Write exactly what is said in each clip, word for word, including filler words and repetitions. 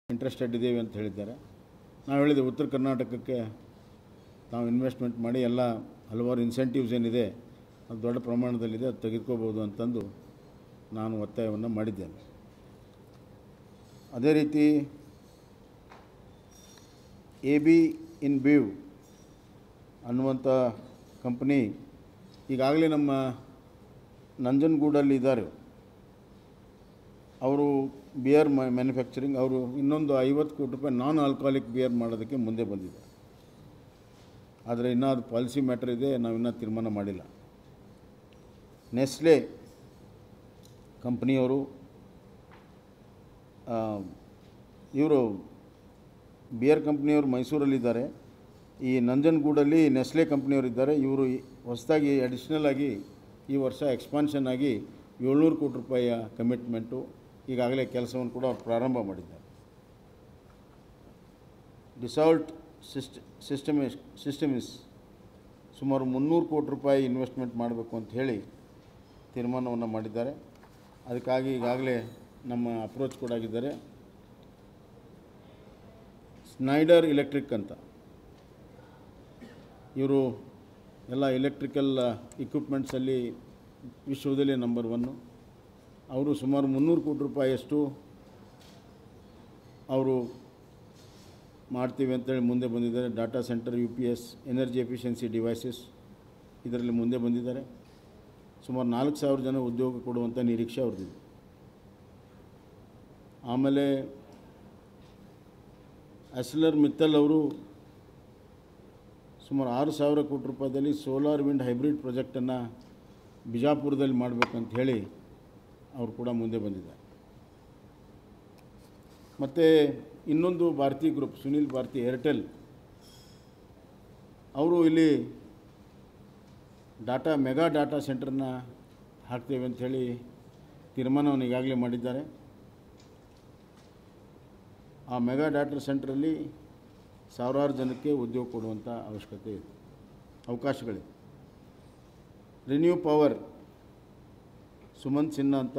Interested ಇದ್ದೀವಿ ಅಂತ ಹೇಳಿದ್ದಾರೆ. ನಾವು ಹೇಳಿದೆ ಉತ್ತರ ಕರ್ನಾಟಕಕ್ಕೆ ನಾವು ಇನ್ವೆಸ್ಟ್ಮೆಂಟ್ ಮಾಡಿ ಎಲ್ಲ ಹಲವಾರು ಇನ್ಸೆಂಟಿವ್ಸ್ ಏನಿದೆ ಅದು ದೊಡ್ಡ ಪ್ರಮಾಣದಲ್ಲಿದೆ, ಅದು ತೆಗೆದುಕೋಬೋದು ಅಂತಂದು ನಾನು ಒತ್ತಾಯವನ್ನು ಮಾಡಿದ್ದೇನೆ. ಅದೇ ರೀತಿ ಎ ಬಿ ಇನ್ ಬೀವ್ ಅನ್ನುವಂಥ ಕಂಪ್ನಿ ಈಗಾಗಲೇ ನಮ್ಮ ನಂಜನಗೂಡಲ್ಲಿ ಇದ್ದಾರೆ. ಅವರು ಬಿಯರ್ ಮ್ಯಾನುಫ್ಯಾಕ್ಚರಿಂಗ್, ಅವರು ಇನ್ನೊಂದು ಐವತ್ತು ಕೋಟಿ ರೂಪಾಯಿ ನಾನ್ ಆಲ್ಕೋಹಾಲಿಕ್ ಬಿಯರ್ ಮಾಡೋದಕ್ಕೆ ಮುಂದೆ ಬಂದಿದೆ. ಆದರೆ ಇನ್ನೂ ಅದು ಪಾಲಿಸಿ ಮ್ಯಾಟ್ರ್ ಇದೆ, ನಾವು ಇನ್ನೂ ತೀರ್ಮಾನ ಮಾಡಿಲ್ಲ. ನೆಸ್ಲೆ ಕಂಪ್ನಿಯವರು ಇವರು ಬಿಯರ್ ಕಂಪ್ನಿಯವರು ಮೈಸೂರಲ್ಲಿದ್ದಾರೆ. ಈ ನಂಜನಗೂಡಲ್ಲಿ ನೆಸ್ಲೆ ಕಂಪ್ನಿಯವರಿದ್ದಾರೆ. ಇವರು ಹೊಸದಾಗಿ ಅಡಿಷ್ನಲ್ ಆಗಿ ಈ ವರ್ಷ ಎಕ್ಸ್ಪಾನ್ಷನ್ ಆಗಿ ಏಳ್ನೂರು ಕೋಟಿ ರೂಪಾಯಿಯ ಕಮಿಟ್ಮೆಂಟು ಈಗಾಗಲೇ ಕೆಲಸವನ್ನು ಕೂಡ ಅವ್ರು ಪ್ರಾರಂಭ ಮಾಡಿದ್ದಾರೆ. ಡಿಸಾಲ್ಟ್ ಸಿಸ್ಟ್ ಸಿಸ್ಟಮಿಸ್ ಸಿಸ್ಟಮಿಸ್ ಸುಮಾರು ಮುನ್ನೂರು ಕೋಟಿ ರೂಪಾಯಿ ಇನ್ವೆಸ್ಟ್ಮೆಂಟ್ ಮಾಡಬೇಕು ಅಂತ ಹೇಳಿ ತೀರ್ಮಾನವನ್ನು ಮಾಡಿದ್ದಾರೆ. ಅದಕ್ಕಾಗಿ ಈಗಾಗಲೇ ನಮ್ಮ ಅಪ್ರೋಚ್ ಕೂಡ ಆಗಿದ್ದಾರೆ. ಸ್ನೈಡರ್ ಎಲೆಕ್ಟ್ರಿಕ್ ಅಂತ, ಇವರು ಎಲ್ಲ ಎಲೆಕ್ಟ್ರಿಕಲ್ ಇಕ್ವಿಪ್ಮೆಂಟ್ಸಲ್ಲಿ ವಿಶ್ವದಲ್ಲೇ ನಂಬರ್ ಒನ್ನು. ಅವರು ಸುಮಾರು ಮುನ್ನೂರು ಕೋಟಿ ರೂಪಾಯಿಯಷ್ಟು ಅವರು ಮಾಡ್ತೀವಿ ಅಂತೇಳಿ ಮುಂದೆ ಬಂದಿದ್ದಾರೆ. Data centre, U P S, energy efficiency devices ಇದರಲ್ಲಿ ಮುಂದೆ ಬಂದಿದ್ದಾರೆ. ಸುಮಾರು ನಾಲ್ಕು ಸಾವಿರ ಜನ ಉದ್ಯೋಗ ಕೊಡುವಂಥ ನಿರೀಕ್ಷೆ ಅವ್ರದ್ದಿದೆ. ಆಮೇಲೆ ಅಸ್ಲರ್ ಮಿತ್ತಲ್ ಅವರು ಸುಮಾರು ಆರು ಸಾವಿರ ಕೋಟಿ ರೂಪಾಯಿದಲ್ಲಿ ಸೋಲಾರ್ ವಿಂಡ್ ಹೈಬ್ರಿಡ್ ಪ್ರಾಜೆಕ್ಟನ್ನು ಬಿಜಾಪುರದಲ್ಲಿ ಮಾಡಬೇಕಂತ ಹೇಳಿ ಅವರು ಕೂಡ ಮುಂದೆ ಬಂದಿದ್ದಾರೆ. ಮತ್ತು ಇನ್ನೊಂದು ಭಾರತಿ ಗ್ರೂಪ್, ಸುನಿಲ್ ಭಾರತಿ ಏರ್ಟೆಲ್, ಅವರು ಇಲ್ಲಿ ಡಾಟಾ ಮೆಗಾ ಡಾಟಾ ಸೆಂಟರ್ನ ಹಾಕ್ತೇವೆ ಅಂಥೇಳಿ ತೀರ್ಮಾನವನ್ನು ಈಗಾಗಲೇ ಮಾಡಿದ್ದಾರೆ. ಆ ಮೆಗಾ ಡಾಟಾ ಸೆಂಟ್ರಲ್ಲಿ ಸಾವಿರಾರು ಜನಕ್ಕೆ ಉದ್ಯೋಗ ಕೊಡುವಂಥ ಅವಶ್ಯಕತೆ ಇದೆ, ಅವಕಾಶಗಳಿದೆ. ರಿನ್ಯೂ ಪವರ್, ಸುಮಂತ್ ಸಿನ್ಹಾ ಅಂತ,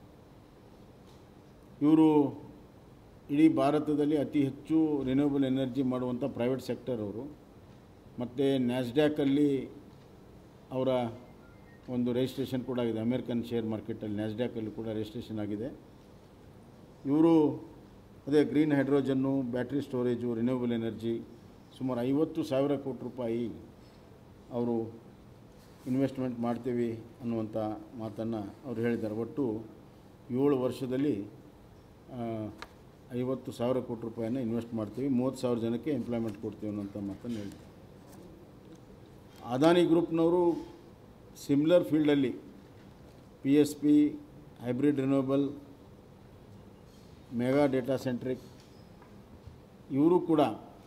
ಇವರು ಇಡೀ ಭಾರತದಲ್ಲಿ ಅತಿ ಹೆಚ್ಚು ರಿನ್ಯೂವಬಲ್ ಎನರ್ಜಿ ಮಾಡುವಂಥ ಪ್ರೈವೇಟ್ ಸೆಕ್ಟರ್ ಅವರು. ಮತ್ತು ನ್ಯಾಸ್ಡ್ಯಾಕಲ್ಲಿ ಅವರ ಒಂದು ರಿಜಿಸ್ಟ್ರೇಷನ್ ಕೂಡ ಆಗಿದೆ. ಅಮೇರಿಕನ್ ಶೇರ್ ಮಾರ್ಕೆಟಲ್ಲಿ ನ್ಯಾಸ್ಡ್ಯಾಕಲ್ಲಿ ಕೂಡ ರಿಜಿಸ್ಟ್ರೇಷನ್ ಆಗಿದೆ. ಇವರು ಅದೇ green hydrogen, battery storage, renewable energy ಸುಮಾರು ಐವತ್ತು ಸಾವಿರ ಕೋಟಿ ರೂಪಾಯಿ ಅವರು ಇನ್ವೆಸ್ಟ್ಮೆಂಟ್ ಮಾಡ್ತೀವಿ ಅನ್ನುವಂಥ ಮಾತನ್ನು ಅವರು ಹೇಳಿದ್ದಾರೆ. ಒಟ್ಟು ಏಳು ವರ್ಷದಲ್ಲಿ ಐವತ್ತು ಸಾವಿರ ಕೋಟಿ ರೂಪಾಯಿನ ಇನ್ವೆಸ್ಟ್ ಮಾಡ್ತೀವಿ, ಮೂವತ್ತು ಸಾವಿರ ಜನಕ್ಕೆ ಎಂಪ್ಲಾಯ್ಮೆಂಟ್ ಕೊಡ್ತೀವಿ ಅನ್ನೋಂಥ ಮಾತನ್ನು ಹೇಳಿದ್ದಾರೆ. ಅದಾನಿ ಗ್ರೂಪ್ನವರು ಸಿಮಿಲರ್ ಫೀಲ್ಡಲ್ಲಿ P S P, hybrid renewable, mega data centric, ಇವರು ಕೂಡ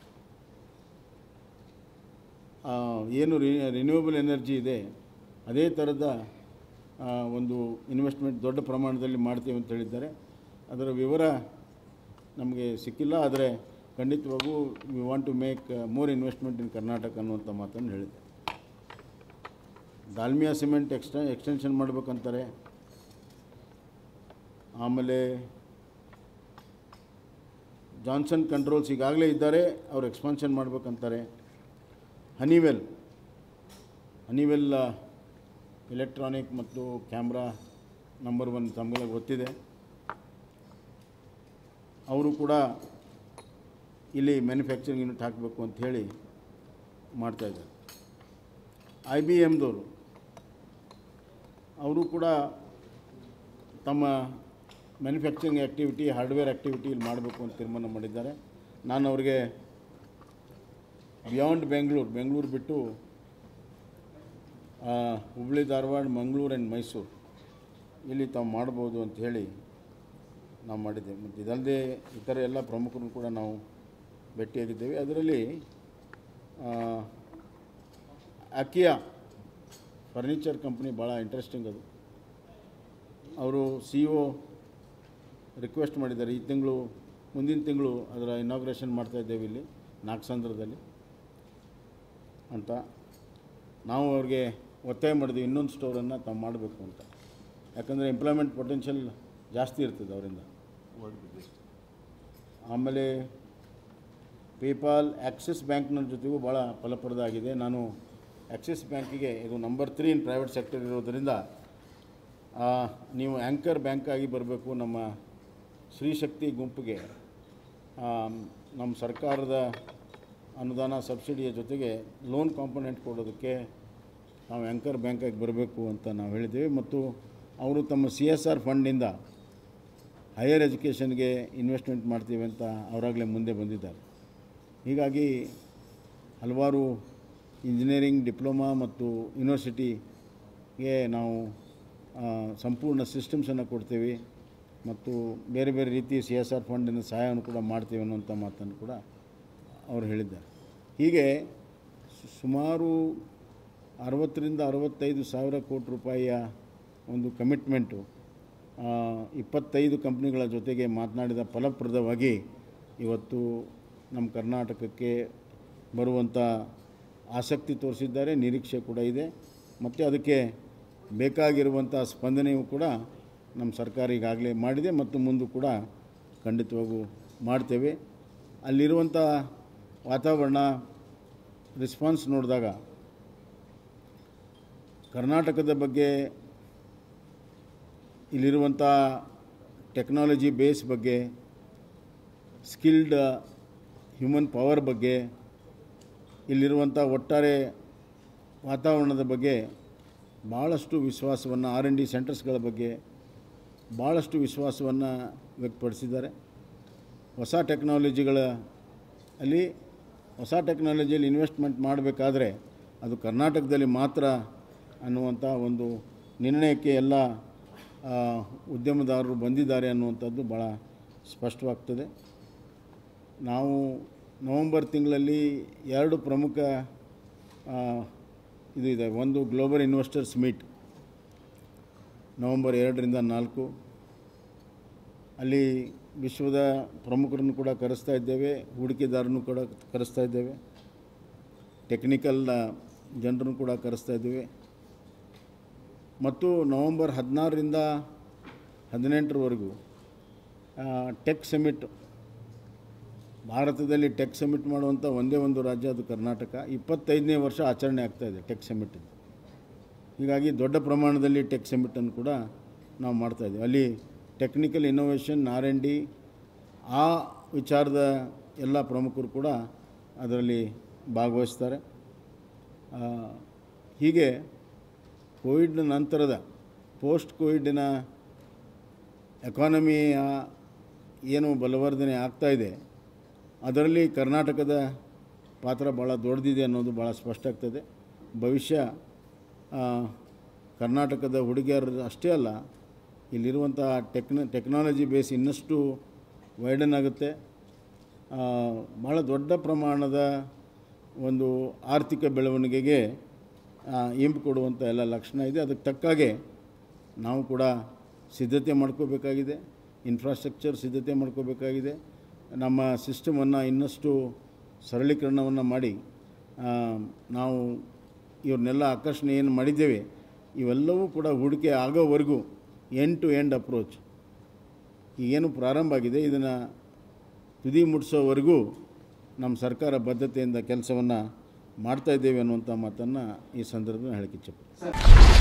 ಏನು ರಿನ್ಯೂವಬಲ್ ಎನರ್ಜಿ ಇದೆ ಅದೇ ಥರದ ಒಂದು ಇನ್ವೆಸ್ಟ್ಮೆಂಟ್ ದೊಡ್ಡ ಪ್ರಮಾಣದಲ್ಲಿ ಮಾಡ್ತೀವಿ ಅಂತ ಹೇಳಿದ್ದಾರೆ. ಅದರ ವಿವರ ನಮಗೆ ಸಿಕ್ಕಿಲ್ಲ, ಆದರೆ ಖಂಡಿತವಾಗೂ we want to make more investment in Karnataka ಅನ್ನುವಂಥ ಮಾತನ್ನು ಹೇಳಿದೆ. ದಾಲ್ಮಿಯಾ ಸಿಮೆಂಟ್ ಎಕ್ಸ್ಟ ಎಕ್ಸ್ಟೆನ್ಷನ್ ಮಾಡಬೇಕಂತಾರೆ. ಆಮೇಲೆ ಜಾನ್ಸನ್ ಕಂಟ್ರೋಲ್ಸ್ ಈಗಾಗಲೇ ಇದ್ದಾರೆ, ಅವರು ಎಕ್ಸ್ಪಾನ್ಷನ್ ಮಾಡಬೇಕಂತಾರೆ. ಹನಿವೆಲ್ ಹನಿವೆಲ್ ಎಲೆಕ್ಟ್ರಾನಿಕ್ ಮತ್ತು ಕ್ಯಾಮ್ರಾ ನಂಬರ್ ಒನ್ ತಮಗೆ ಗೊತ್ತಿದೆ, ಅವರು ಕೂಡ ಇಲ್ಲಿ ಮ್ಯಾನುಫ್ಯಾಕ್ಚರಿಂಗ್ ಯೂನಿಟ್ ಹಾಕಬೇಕು ಅಂತ ಹೇಳಿ ಮಾಡ್ತಾಯಿದ್ದಾರೆ. ಐ ಬಿ ಎಮ್ದವರು ಅವರು ಕೂಡ ತಮ್ಮ ಮ್ಯಾನುಫ್ಯಾಕ್ಚರಿಂಗ್ ಆ್ಯಕ್ಟಿವಿಟಿ, ಹಾರ್ಡ್ವೇರ್ ಆ್ಯಕ್ಟಿವಿಟಿ ಇಲ್ಲಿ ಮಾಡಬೇಕು ಅಂತ ತೀರ್ಮಾನ ಮಾಡಿದ್ದಾರೆ. ನಾನು ಅವರಿಗೆ ಬಿಯಾಂಡ್ ಬೆಂಗಳೂರು ಬೆಂಗಳೂರು ಬಿಟ್ಟು ಹುಬ್ಳಿ, ಧಾರವಾಡ, ಮಂಗಳೂರು ಆ್ಯಂಡ್ ಮೈಸೂರು ಇಲ್ಲಿ ತಾವು ಮಾಡ್ಬೋದು ಅಂತ ಹೇಳಿ ನಾವು ಮಾಡಿದ್ದೇವೆ. ಮತ್ತು ಇದಲ್ಲದೆ ಇತರ ಎಲ್ಲ ಪ್ರಮುಖರು ಕೂಡ ನಾವು ಭೇಟಿಯಾಗಿದ್ದೇವೆ. ಅದರಲ್ಲಿ ಅಕಿಯಾ ಫರ್ನಿಚರ್ ಕಂಪ್ನಿ ಭಾಳ ಇಂಟ್ರೆಸ್ಟಿಂಗ್. ಅದು ಅವರು ಸಿ ಇ ಒ ರಿಕ್ವೆಸ್ಟ್ ಮಾಡಿದ್ದಾರೆ, ಈ ತಿಂಗಳು ಮುಂದಿನ ತಿಂಗಳು ಅದರ ಇನಾಗ್ರೇಷನ್ ಮಾಡ್ತಾಯಿದ್ದೇವೆ ಇಲ್ಲಿ ನಾಗಸಂದ್ರದಲ್ಲಿ ಅಂತ. ನಾವು ಅವ್ರಿಗೆ ಒತ್ತಾಯ ಮಾಡಿದ್ವಿ ಇನ್ನೊಂದು ಸ್ಟೋರನ್ನು ತಾವು ಮಾಡಬೇಕು ಅಂತ, ಯಾಕಂದರೆ ಎಂಪ್ಲಾಯ್ಮೆಂಟ್ ಪೊಟೆನ್ಷಿಯಲ್ ಜಾಸ್ತಿ ಇರ್ತದೆ ಅವರಿಂದ. ಆಮೇಲೆ ಪೇಪಾಲ್ ಆಕ್ಸಿಸ್ ಬ್ಯಾಂಕ್ನ ಜೊತೆಗೂ ಭಾಳ ಫಲಪ್ರದ ಆಗಿದೆ. ನಾನು ಆಕ್ಸಿಸ್ ಬ್ಯಾಂಕಿಗೆ ಇದು number three in private sector ಇರೋದರಿಂದ ನೀವು ಆ್ಯಂಕರ್ ಬ್ಯಾಂಕ್ ಆಗಿ ಬರಬೇಕು ನಮ್ಮ ಶ್ರೀಶಕ್ತಿ ಗುಂಪಿಗೆ. ನಮ್ಮ ಸರ್ಕಾರದ ಅನುದಾನ ಸಬ್ಸಿಡಿಯ ಜೊತೆಗೆ ಲೋನ್ ಕಾಂಪೊನೆಂಟ್ ಕೊಡೋದಕ್ಕೆ ನಾವು ಆ್ಯಂಕರ್ ಬ್ಯಾಂಕಾಗಿ ಬರಬೇಕು ಅಂತ ನಾವು ಹೇಳಿದ್ದೇವೆ. ಮತ್ತು ಅವರು ತಮ್ಮ ಸಿ ಎಸ್ ಆರ್ ಫಂಡಿಂದ ಹೈಯರ್ ಎಜುಕೇಷನ್ಗೆ ಇನ್ವೆಸ್ಟ್ಮೆಂಟ್ ಮಾಡ್ತೀವಿ ಅಂತ ಅವರಾಗಲೇ ಮುಂದೆ ಬಂದಿದ್ದಾರೆ. ಹೀಗಾಗಿ ಹಲವಾರು ಇಂಜಿನಿಯರಿಂಗ್ ಡಿಪ್ಲೊಮಾ ಮತ್ತು ಯೂನಿವರ್ಸಿಟಿಗೆ ನಾವು ಸಂಪೂರ್ಣ ಸಿಸ್ಟಮ್ಸನ್ನು ಕೊಡ್ತೀವಿ ಮತ್ತು ಬೇರೆ ಬೇರೆ ರೀತಿ ಸಿ ಎಸ್ ಆರ್ ಫಂಡಿನ ಸಹಾಯವನ್ನು ಕೂಡ ಮಾಡ್ತೀವಿ ಅನ್ನುವಂಥ ಮಾತನ್ನು ಕೂಡ ಅವರು ಹೇಳಿದ್ದಾರೆ. ಹೀಗೆ ಸುಮಾರು ಅರವತ್ತರಿಂದ ಅರವತ್ತೈದು ಸಾವಿರ ಕೋಟಿ ರೂಪಾಯಿಯ ಒಂದು ಕಮಿಟ್ಮೆಂಟು ಇಪ್ಪತ್ತೈದು ಕಂಪ್ನಿಗಳ ಜೊತೆಗೆ ಮಾತನಾಡಿದ ಫಲಪ್ರದವಾಗಿ ಇವತ್ತು ನಮ್ಮ ಕರ್ನಾಟಕಕ್ಕೆ ಬರುವಂಥ ಆಸಕ್ತಿ ತೋರಿಸಿದ್ದಾರೆ, ನಿರೀಕ್ಷೆ ಕೂಡ ಇದೆ. ಮತ್ತು ಅದಕ್ಕೆ ಬೇಕಾಗಿರುವಂಥ ಸ್ಪಂದನೆಯೂ ಕೂಡ ನಮ್ಮ ಸರ್ಕಾರ ಈಗಾಗಲೇ ಮಾಡಿದೆ ಮತ್ತು ಮುಂದೆ ಕೂಡ ಖಂಡಿತವಾಗೂ ಮಾಡ್ತೇವೆ. ಅಲ್ಲಿರುವಂಥ ವಾತಾವರಣ ರೆಸ್ಪಾನ್ಸ್ ನೋಡಿದಾಗ ಕರ್ನಾಟಕದ ಬಗ್ಗೆ, ಇಲ್ಲಿರುವಂಥ ಟೆಕ್ನಾಲಜಿ ಬೇಸ್ ಬಗ್ಗೆ, ಸ್ಕಿಲ್ಡ್ ಹ್ಯೂಮನ್ ಪವರ್ ಬಗ್ಗೆ, ಇಲ್ಲಿರುವಂಥ ಒಟ್ಟಾರೆ ವಾತಾವರಣದ ಬಗ್ಗೆ ಭಾಳಷ್ಟು ವಿಶ್ವಾಸವನ್ನು, ಆರ್ ಎನ್ ಡಿ ಸೆಂಟರ್ಸ್ಗಳ ಬಗ್ಗೆ ಭಾಳಷ್ಟು ವಿಶ್ವಾಸವನ್ನು ವ್ಯಕ್ತಪಡಿಸಿದ್ದಾರೆ. ಹೊಸ ಟೆಕ್ನಾಲಜಿಗಳ ಅಲ್ಲಿ ಹೊಸ ಟೆಕ್ನಾಲಜಿಯಲ್ಲಿ ಇನ್ವೆಸ್ಟ್ಮೆಂಟ್ ಮಾಡಬೇಕಾದ್ರೆ ಅದು ಕರ್ನಾಟಕದಲ್ಲಿ ಮಾತ್ರ ಅನ್ನುವಂಥ ಒಂದು ನಿರ್ಣಯಕ್ಕೆ ಎಲ್ಲ ಉದ್ಯಮದಾರರು ಬಂದಿದ್ದಾರೆ ಅನ್ನುವಂಥದ್ದು ಭಾಳ ಸ್ಪಷ್ಟವಾಗ್ತದೆ. ನಾವು ನವಂಬರ್ ತಿಂಗಳಲ್ಲಿ ಎರಡು ಪ್ರಮುಖ ಇದು ಇದೆ. ಒಂದು ಗ್ಲೋಬಲ್ ಇನ್ವೆಸ್ಟರ್ಸ್ ಮೀಟ್ ನವಂಬರ್ ಎರಡರಿಂದ ನಾಲ್ಕು, ಅಲ್ಲಿ ವಿಶ್ವದ ಪ್ರಮುಖರನ್ನು ಕೂಡ ಕರೆಸ್ತಾ ಇದ್ದೇವೆ, ಹೂಡಿಕೆದಾರನ್ನು ಕೂಡ ಕರೆಸ್ತಾ ಇದ್ದೇವೆ, ಟೆಕ್ನಿಕಲ್ ಜನರನ್ನು ಕೂಡ ಕರೆಸ್ತಾ ಇದ್ದೇವೆ. ಮತ್ತು ನವಂಬರ್ ಹದಿನಾರರಿಂದ ಹದಿನೆಂಟರವರೆಗೂ ಟೆಕ್ ಸಮಿಟ್, ಭಾರತದಲ್ಲಿ ಟೆಕ್ ಸಮಿಟ್ ಮಾಡುವಂಥ ಒಂದೇ ಒಂದು ರಾಜ್ಯ ಅದು ಕರ್ನಾಟಕ. ಇಪ್ಪತ್ತೈದನೇ ವರ್ಷ ಆಚರಣೆ ಆಗ್ತಾಯಿದೆ ಟೆಕ್ ಸಮಿಟ್. ಹೀಗಾಗಿ ದೊಡ್ಡ ಪ್ರಮಾಣದಲ್ಲಿ ಟೆಕ್ ಸಮಿಟನ್ನು ಕೂಡ ನಾವು ಮಾಡ್ತಾಯಿದ್ದೀವಿ. ಅಲ್ಲಿ technical innovation, R and D, ಆ ವಿಚಾರದ ಎಲ್ಲ ಪ್ರಮುಖರು ಕೂಡ ಅದರಲ್ಲಿ ಭಾಗವಹಿಸ್ತಾರೆ. ಹೀಗೆ ಕೋವಿಡ್ ನಂತರದ ಪೋಸ್ಟ್ ಕೋವಿಡ್ನ ಎಕಾನಮಿಯ ಏನು ಬಲವರ್ಧನೆ ಆಗ್ತಾಯಿದೆ ಅದರಲ್ಲಿ ಕರ್ನಾಟಕದ ಪಾತ್ರ ಭಾಳ ದೊಡ್ಡದಿದೆ ಅನ್ನೋದು ಭಾಳ ಸ್ಪಷ್ಟ ಆಗ್ತದೆ. ಭವಿಷ್ಯ ಕರ್ನಾಟಕದ ಹುಡುಗಿಯರು ಅಷ್ಟೇ ಅಲ್ಲ, ಇಲ್ಲಿರುವಂಥ ಟೆಕ್ನ ಟೆಕ್ನಾಲಜಿ ಬೇಸ್ ಇನ್ನಷ್ಟು ವೈಡನ್ ಆಗುತ್ತೆ. ಭಾಳ ದೊಡ್ಡ ಪ್ರಮಾಣದ ಒಂದು ಆರ್ಥಿಕ ಬೆಳವಣಿಗೆಗೆ ಇಂಪು ಕೊಡುವಂಥ ಎಲ್ಲ ಲಕ್ಷಣ ಇದೆ. ಅದಕ್ಕೆ ತಕ್ಕಾಗೆ ನಾವು ಕೂಡ ಸಿದ್ಧತೆ ಮಾಡ್ಕೋಬೇಕಾಗಿದೆ, ಇನ್ಫ್ರಾಸ್ಟ್ರಕ್ಚರ್ ಸಿದ್ಧತೆ ಮಾಡ್ಕೋಬೇಕಾಗಿದೆ. ನಮ್ಮ ಸಿಸ್ಟಮನ್ನು ಇನ್ನಷ್ಟು ಸರಳೀಕರಣವನ್ನು ಮಾಡಿ ನಾವು ಇವ್ರನ್ನೆಲ್ಲ ಆಕರ್ಷಣೆ ಏನು ಮಾಡಿದ್ದೇವೆ ಇವೆಲ್ಲವೂ ಕೂಡ ಹೂಡಿಕೆ ಆಗೋವರೆಗೂ ಎಂಡ್ ಟು ಎಂಡ್ ಅಪ್ರೋಚ್ ಈಗೇನು ಪ್ರಾರಂಭ ಆಗಿದೆ ಇದನ್ನು ತುದಿ ಮುಟ್ಟಿಸೋವರೆಗೂ ನಮ್ಮ ಸರ್ಕಾರ ಬದ್ಧತೆಯಿಂದ ಕೆಲಸವನ್ನು ಮಾಡ್ತಾಯಿದ್ದೇವೆ ಅನ್ನುವಂಥ ಮಾತನ್ನು ಈ ಸಂದರ್ಭದಲ್ಲಿ ಹೇಳಕ್ಕೆ ಇಚ್ಛೆಪಡ್ತೀನಿ.